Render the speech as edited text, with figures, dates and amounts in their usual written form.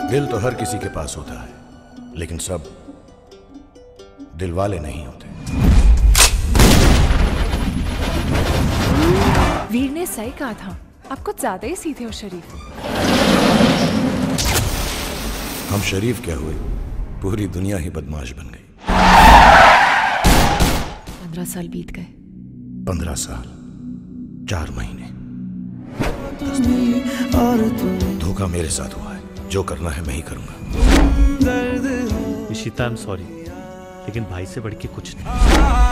दिल तो हर किसी के पास होता है, लेकिन सब दिल वाले नहीं होते। वीर ने सही कहा था, आप कुछ ज्यादा ही सीधे हो शरीफ। हम शरीफ क्या हुए, पूरी दुनिया ही बदमाश बन गई। 15 साल बीत गए। 15 साल 4 महीने। धोखा मेरे साथ हुआ है, जो करना है मैं ही करूंगा। इशिता, आई एम सॉरी, लेकिन भाई से बढ़ के कुछ नहीं।